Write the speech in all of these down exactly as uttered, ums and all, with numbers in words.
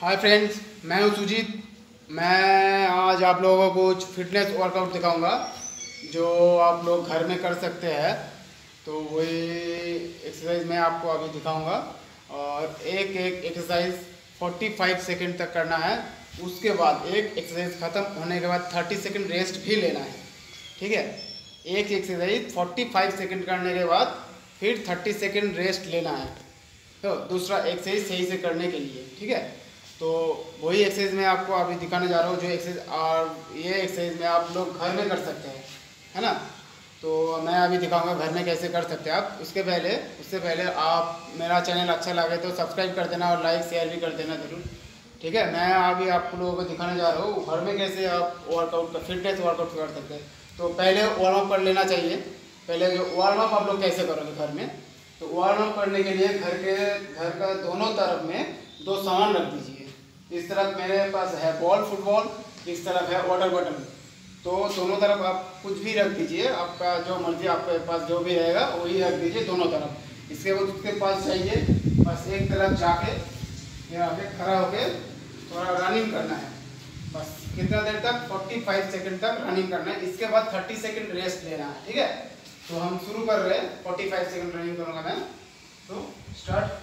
Hi friends, मैं हूं सुजीत। मैं आज आप लोगों को कुछ फिटनेस वर्कआउट दिखाऊंगा जो आप लोग घर में कर सकते हैं। तो वही एक्सरसाइज मैं आपको अभी दिखाऊंगा और एक एक एक्सरसाइज पैंतालीस सेकंड तक करना है। उसके बाद एक एक्सरसाइज ख़त्म होने के बाद तीस सेकंड रेस्ट भी लेना है। ठीक है, एक एक्सरसाइज पैंतालीस सेकंड करने के बाद फिर तीस सेकंड रेस्ट लेना है। तो दूसरा एक्सरसाइज सही से करने के लिए, ठीक है। तो वही एक्सरसाइज मैं आपको अभी दिखाने जा रहा हूँ, जो एक्सरसाइज और ये एक्सरसाइज में आप लोग घर में कर सकते हैं, है ना। तो मैं अभी दिखाऊंगा घर में कैसे कर सकते हैं आप। उसके पहले उससे पहले आप मेरा चैनल अच्छा लगे तो सब्सक्राइब कर देना और लाइक शेयर भी कर देना ज़रूर, ठीक है। मैं अभी आप लोगों को दिखाने जा रहा हूँ घर में कैसे आप वर्कआउट फिटनेस वर्कआउट कर सकते हैं। तो पहले वार्म अप कर लेना चाहिए। पहले जो वार्म अप आप लोग कैसे करोगे घर में, तो वार्म अप करने के लिए घर के घर का दोनों तरफ में दो सामान रख दीजिए। इस तरफ मेरे पास है बॉल फुटबॉल, इस तरफ है वाटर बॉटल। तो दोनों तरफ आप कुछ भी रख दीजिए, आपका जो मर्जी आपके पास जो भी रहेगा वही रख दीजिए दोनों तरफ। इसके बाद उसके पास चाहिए बस एक तरफ जाके यहाँ पे खड़ा होके थोड़ा रनिंग करना है। बस कितना देर तक, पैंतालीस सेकंड तक रनिंग करना है। इसके बाद तीस सेकंड रेस्ट लेना है, ठीक है। तो हम शुरू कर रहे हैं। पैंतालीस सेकंड रनिंग करूँगा मैं, तो स्टार्ट।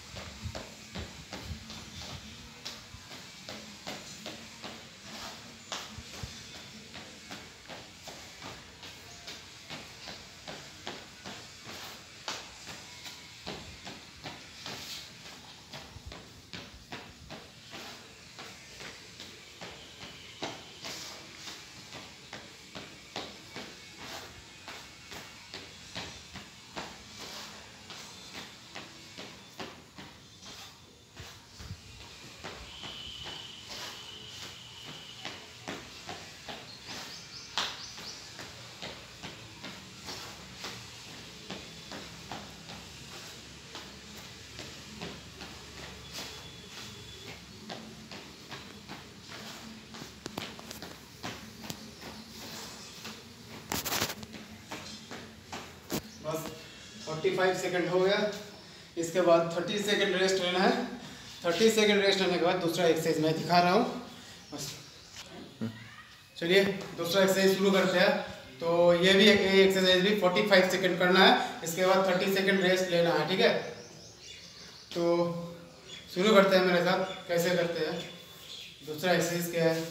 बस पैंतालीस सेकंड हो गया। इसके बाद तीस सेकंड रेस्ट लेना है। तीस सेकंड रेस्ट लेने के बाद दूसरा एक्सरसाइज मैं दिखा रहा हूँ। बस चलिए दूसरा एक्सरसाइज शुरू करते हैं। तो ये भी एक एक्सरसाइज भी पैंतालीस सेकंड करना है। इसके बाद तीस सेकंड रेस्ट लेना है, ठीक है। तो शुरू करते हैं मेरे साथ, कैसे करते हैं। दूसरा एक्सरसाइज क्या है,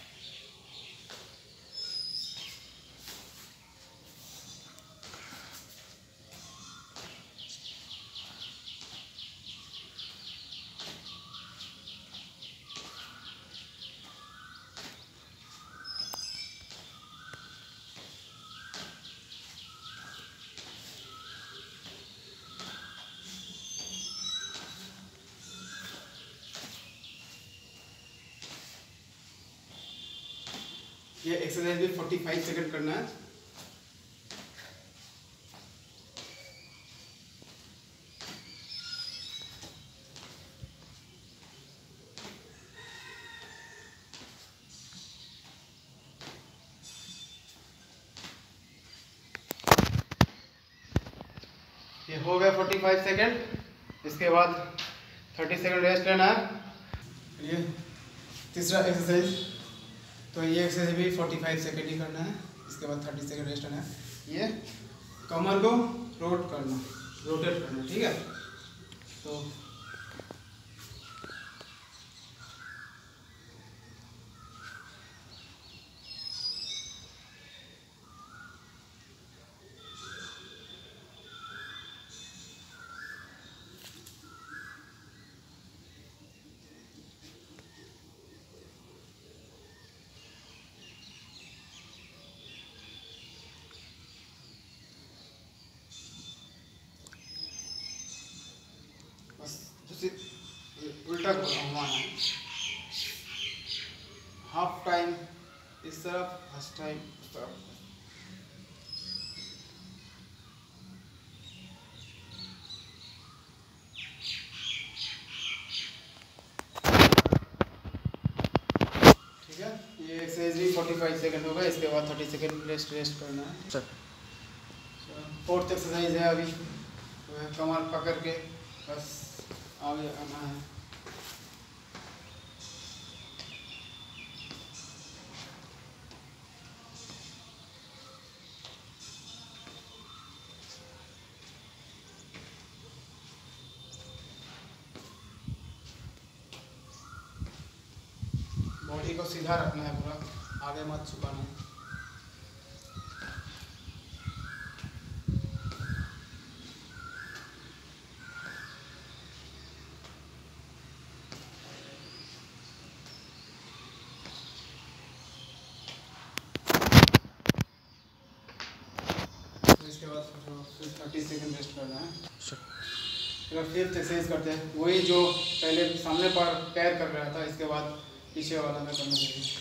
ये एक्सरसाइज भी पैंतालीस सेकंड करना है। ये हो गया पैंतालीस सेकंड। इसके बाद तीस सेकंड रेस्ट लेना है। ये तीसरा एक्सरसाइज, तो ये एक्सरसाइज भी पैंतालीस सेकंड ही करना है। इसके बाद तीस सेकंड रेस्ट लेना है। ये कमर को रोट करना, रोटेट करना, ठीक है। तो उल्टा घुमाना है। हाफ टाइम इस तरफ, फर्स्ट टाइम उस तरफ। ठीक है, ये एक्सरसाइज भी पैंतालीस सेकंड होगा। इसके बाद तीस सेकंड रेस्ट रेस्ट करना है। फोर्थ एक्सरसाइज है अभी, कमर पकड़ के बस आगे आना है। बॉडी को सीधा रखना है, पूरा आगे मत झुकाना है। तो इसके बाद फिर थर्टी सेकेंड रेस्ट करना है। फिर फिफ्थ एक्सरसाइज करते हैं, वही जो पहले सामने पर पैर कर रहा था, इसके बाद पीछे वाला में करना चाहिए।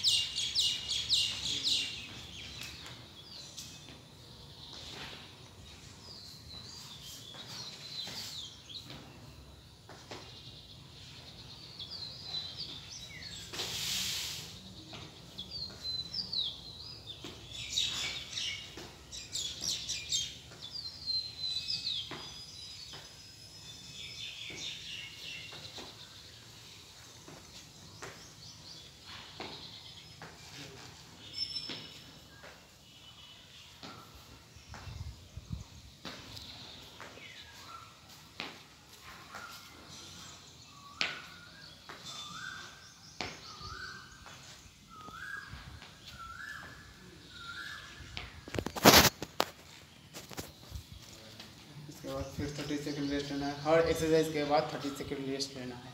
इसके बाद फिर थर्टी सेकेंड रेस्ट लेना है। हर एक्सरसाइज के बाद थर्टी सेकेंड रेस्ट लेना है।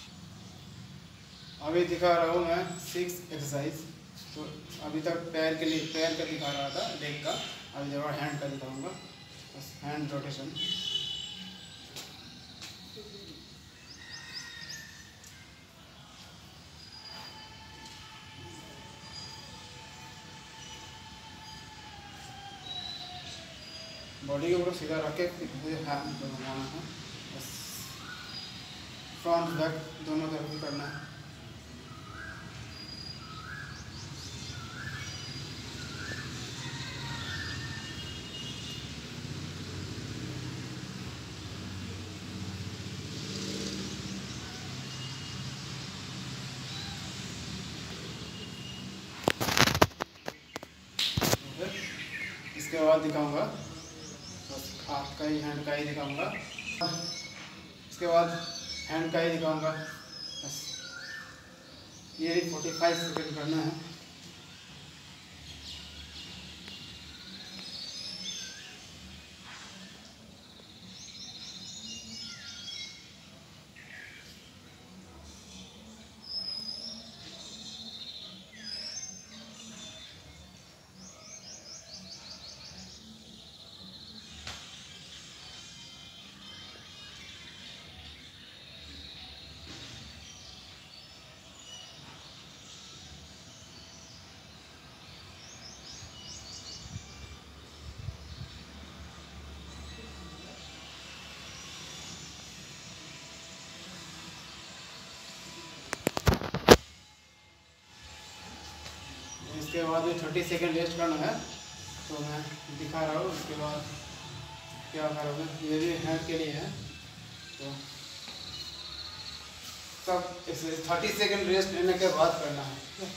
अभी दिखा रहा हूँ मैं सिक्स एक्सरसाइज। तो अभी तक पैर के लिए पैर का दिखा रहा था, लेग का। अभी जब हैंड का दिखाऊंगा, बस हैंड रोटेशन। बॉडी को पूरा सीधा रख के हैंड बनाना है, बस फ्रंट बैक दोनों तरफ भी करना है। इसके बाद दिखाऊंगा बस हाथ का ही, हैंड का ही दिखाऊंगा। इसके बाद हैंड का ही दिखाऊंगा, बस ये भी फोर्टी फाइव सेकेंड करना है। इसके बाद भी थर्टी सेकेंड रेस्ट करना है, तो मैं दिखा रहा हूँ। इसके बाद क्या करोगे, ये भी हैंड के लिए है। तो सब थर्टी सेकेंड रेस्ट लेने के बाद करना है।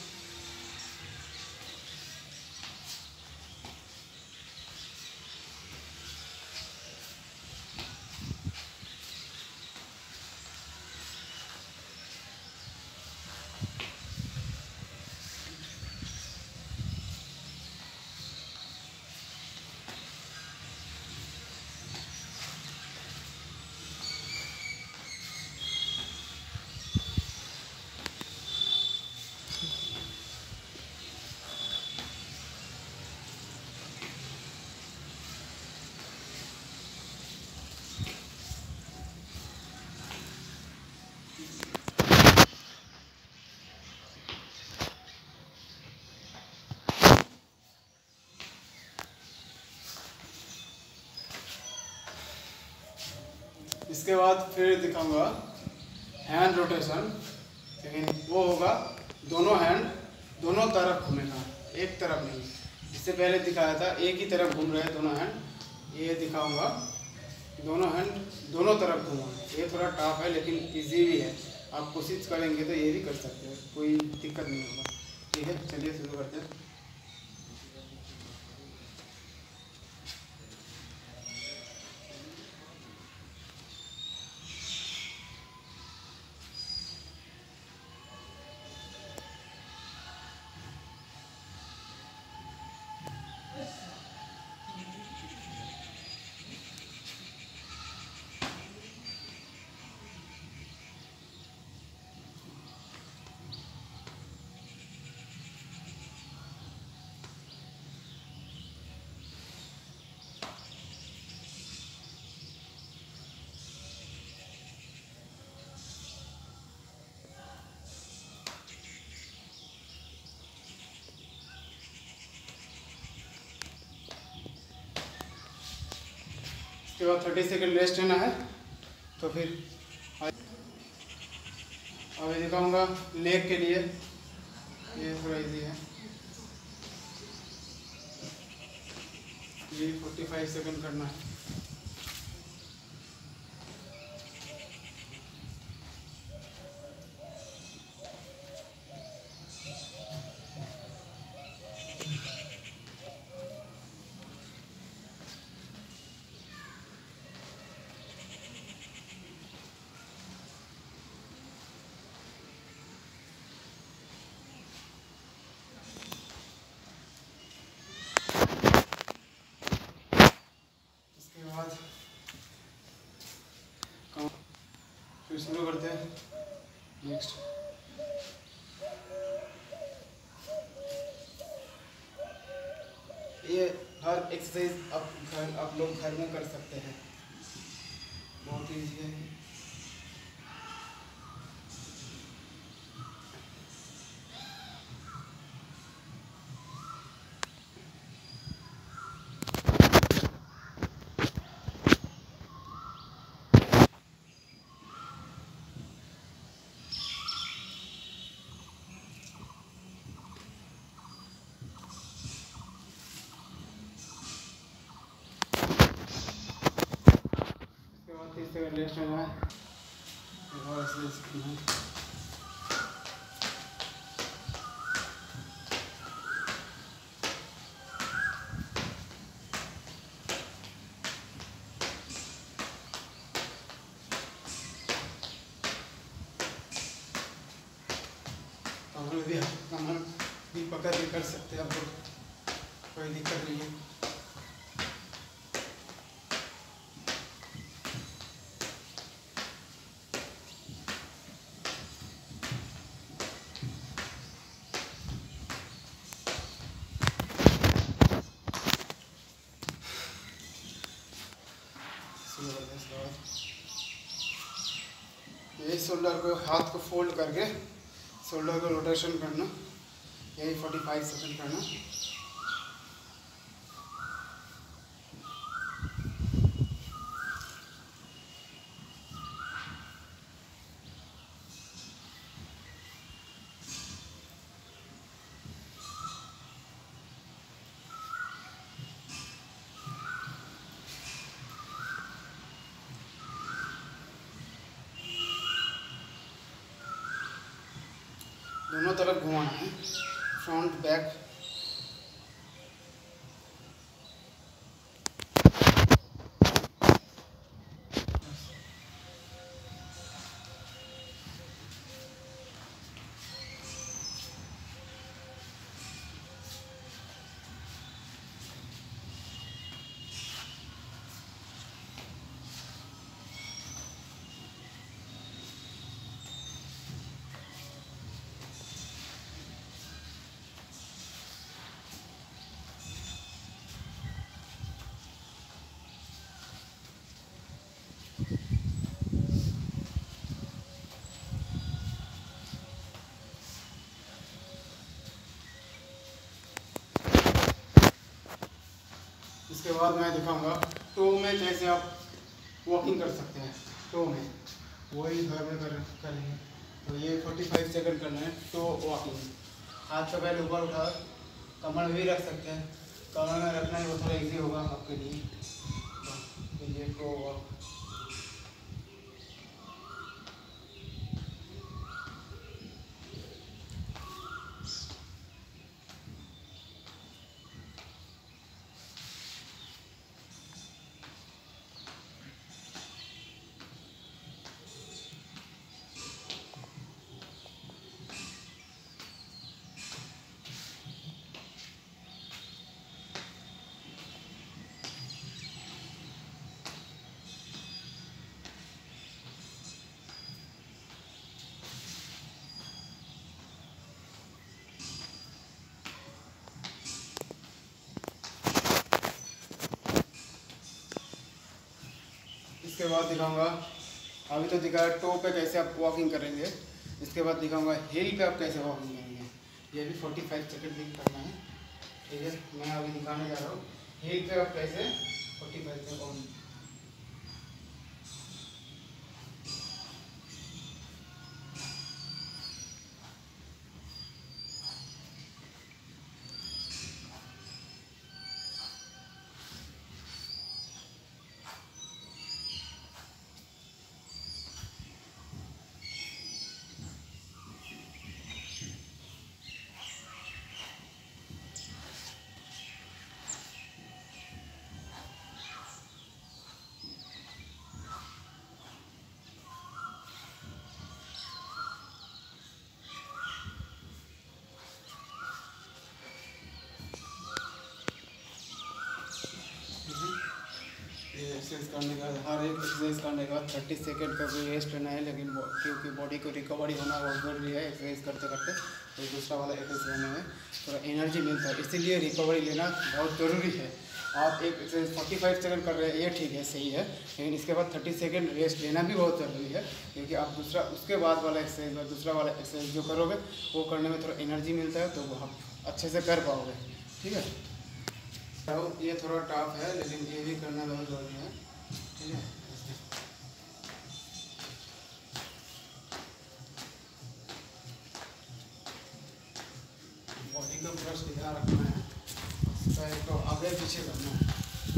इसके बाद फिर दिखाऊंगा हैंड रोटेशन, लेकिन वो होगा दोनों हैंड दोनों तरफ घूमेगा, एक तरफ नहीं। इससे पहले दिखाया था एक ही तरफ घूम रहे हैं दोनों हैंड, ये दिखाऊंगा दोनों हैंड दोनों तरफ घूमा। ये थोड़ा टफ है लेकिन इजी भी है, आप कोशिश करेंगे तो ये भी कर सकते हैं, कोई दिक्कत नहीं होगा। ठीक है, चलिए शुरू करते हैं। उसके बाद थर्टी सेकेंड रेस्ट लेना है। तो फिर अभी दिखाऊंगा लेग के लिए, ये थोड़ा इजी है। ये फोर्टी फाइव सेकेंड करना है। फिर शुरू करते हैं नेक्स्ट। ये हर एक्सरसाइज आप घर आप लोग घर में कर सकते हैं, बहुत ईजी है। तीस सेकंड रेस्ट लेना है और एक्सरसाइज करना है। कमर भी कमर भी पकड़ के कर सकते हैं आप लोग, कोई दिक्कत नहीं है। ये शोल्डर को हाथ को फोल्ड करके शोल्डर को रोटेशन करना, यही फोर्टी फाइव सेकेंड करना। दोनों तरफ घुमाना है, फ्रंट बैक। इसके बाद मैं दिखाऊंगा टो में कैसे आप वॉकिंग कर सकते हैं। टो में वही घर में कर करेंगे। तो ये फोर्टी फाइव सेकेंड करना है टो वॉकिंग। हाथ का पहले ऊपर उठा, कमर में भी रख सकते हैं, कमर में रखना है वो थोड़ा इजी होगा आपके लिए। तो ये टो वॉक। इसके बाद दिखाऊंगा, अभी तो दिखाया टो पे कैसे आप वॉकिंग करेंगे। इसके बाद दिखाऊंगा हिल पे आप कैसे वॉकिंग करेंगे। ये भी फोर्टी फाइव सेकेंड भी करना है, ठीक है। मैं अभी दिखाने जा रहा हूँ हिल पे आप कैसे फोर्टी फाइव सेकेंड। एक्सरसाइज करने के बाद हर एक एक्सरसाइज करने के बाद थर्टी सेकेंड का भी रेस्ट लेना है, लेकिन क्योंकि बॉडी को रिकवरी होना बहुत ज़रूरी है एक्सरसाइज करते करते, तो दूसरा वाला एक्सरसाइज करने में थोड़ा एनर्जी मिलता है, इसीलिए रिकवरी लेना बहुत ज़रूरी है। आप एक एक्सरसाइज फोर्टी फाइव सेकेंड कर रहे हैं, ये ठीक है, सही है, लेकिन इसके बाद थर्टी सेकेंड रेस्ट लेना भी बहुत ज़रूरी है, क्योंकि आप दूसरा उसके बाद वाला एक्सरसाइज और दूसरा वाला एक्सरसाइज जो करोगे वो करने में थोड़ा एनर्जी मिलता है, तो वो आप अच्छे से कर पाओगे। ठीक है, तो ये थोड़ा टफ है, लेकिन ये भी करना बहुत ज़रूरी है। ठीक है, बॉडी का पूरा सीधा रखना है, पैर को आगे पीछे करना है।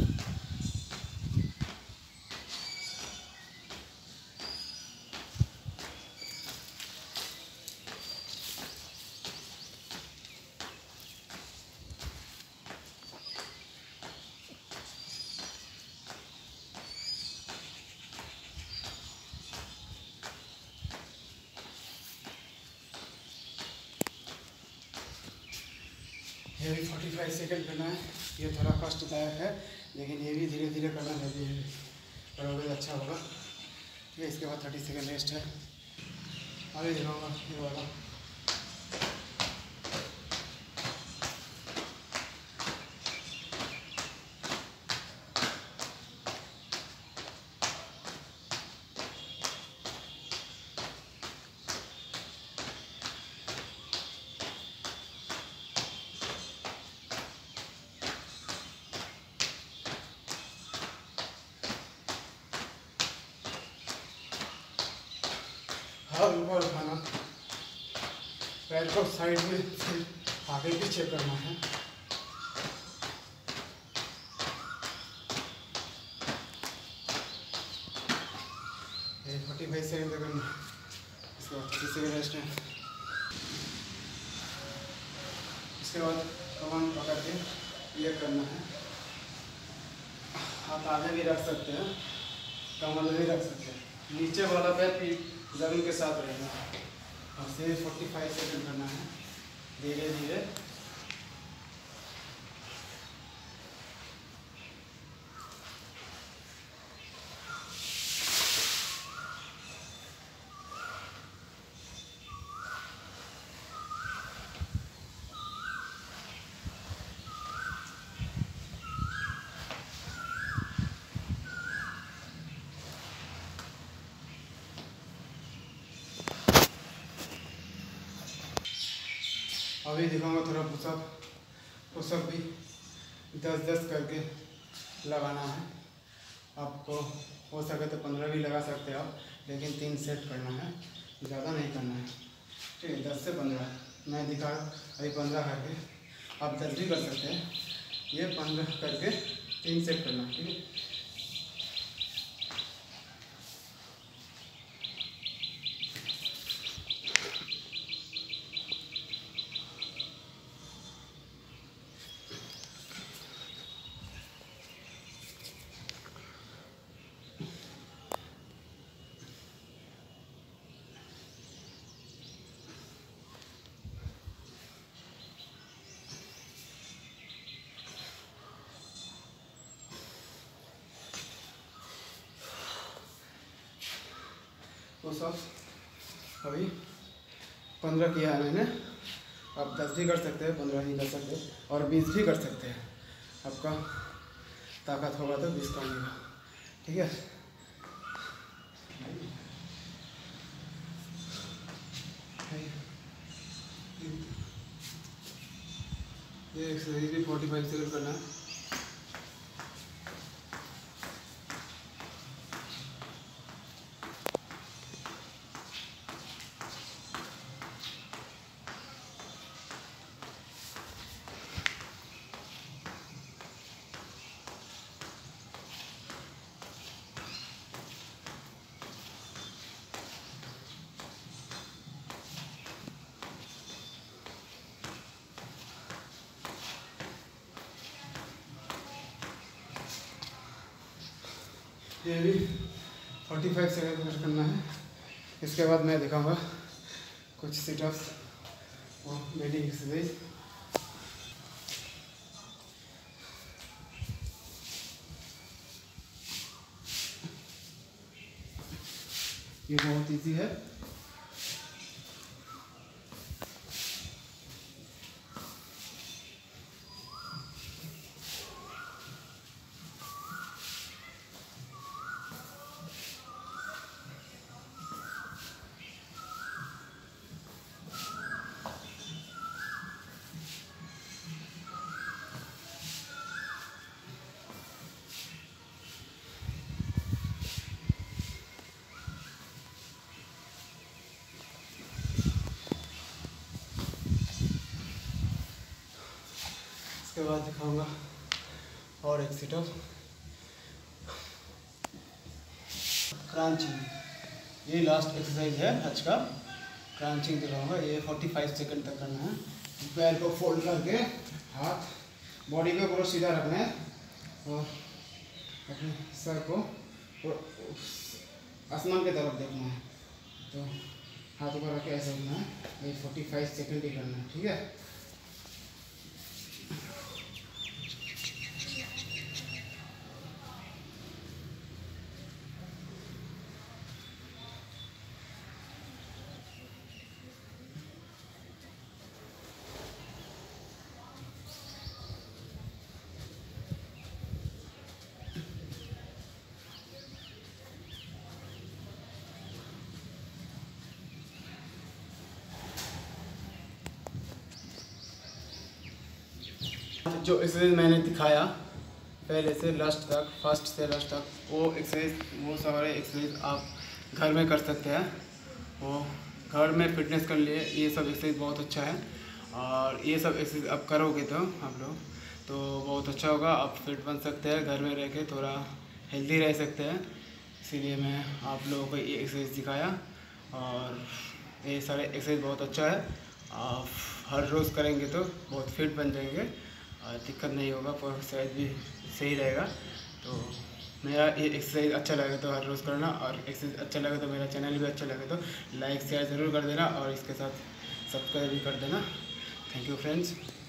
ये भी फोर्टी फाइव सेकेंड करना है, ये थोड़ा कष्टदायक है, लेकिन ये भी धीरे धीरे करना जरूरी है, करोगे अच्छा होगा। ठीक है, इसके बाद थर्टी सेकेंड रेस्ट है। आगे दिखाऊंगा ये वाला। हाँ, ऊपर उठाना, पैर को साइड में फिर आगे पीछे करना है। ये फोर्टी फाइव सेकेंड तक करना, इसके बाद थर्टी सेकेंड रेस्ट है। इसके बाद कमान पकड़ के ये करना है, हाथ आगे भी रख सकते हैं, कमर भी रख सकते हैं, नीचे वाला पैर पीठ ज़मीन के साथ रहेगा, और सिर्फ फोर्टी फाइव सेकेंड करना है धीरे धीरे। अभी दिखाऊंगा थोड़ा पुशअप। पुशअप भी दस दस करके लगाना है, आपको हो सके तो पंद्रह भी लगा सकते हो आप, लेकिन तीन सेट करना है, ज़्यादा नहीं करना है। ठीक है, दस से पंद्रह मैं दिखा अभी पंद्रह करके, आप दस भी कर सकते हैं, ये पंद्रह करके तीन सेट करना। ठीक है, पुशअप अभी पंद्रह किया है मैंने, आप दस भी कर सकते हैं, पंद्रह भी कर सकते हैं, और बीस भी कर सकते हैं, आपका ताकत होगा तो बीस करने का। ठीक है, ये एक्सरसाइज भी फोर्टी फाइव सेकेंड करना है। ये भी फोर्टी फाइव सेकेंड करना है। इसके बाद मैं दिखाऊंगा कुछ सिटअप्स और बेली एक्सरसाइज। ये बहुत ईजी है। इसके बाद दिखाऊंगा और एक सिटअप क्रंचिंग। ये लास्ट एक्सरसाइज है आज का। क्रंचिंग दिखाऊंगा, ये पैंतालीस सेकंड तक करना है। पैर को फोल्ड करके हाथ बॉडी को पूरा सीधा रखना है और अपने सर को आसमान की तरफ देखना है। तो हाथों को रख के ऐसा करना है। ये पैंतालीस सेकंड ही करना है, ठीक है। जो एक्सरसाइज मैंने दिखाया पहले से लास्ट तक, फर्स्ट से लास्ट तक, वो एक्सरसाइज वो सारे एक्सरसाइज आप घर में कर सकते हैं। वो घर में फिटनेस के लिए ये सब एक्सरसाइज बहुत अच्छा है। और ये सब एक्सरसाइज आप करोगे तो आप लोग तो बहुत अच्छा होगा। आप फिट बन सकते हैं, घर में रह के थोड़ा हेल्दी रह सकते हैं। इसीलिए मैं आप लोगों को ये एक्सरसाइज दिखाया। और ये सारे एक्सरसाइज बहुत अच्छा है। आप हर रोज़ करेंगे तो बहुत फिट बन जाएंगे और दिक्कत नहीं होगा, एक्सरसाइज भी सही रहेगा। तो मेरा ये एक्सरसाइज अच्छा लगे तो हर रोज़ करना, और एक्सरसाइज अच्छा लगे तो मेरा चैनल भी अच्छा लगे तो लाइक शेयर ज़रूर कर देना और इसके साथ सब्सक्राइब भी कर देना। Thank you friends.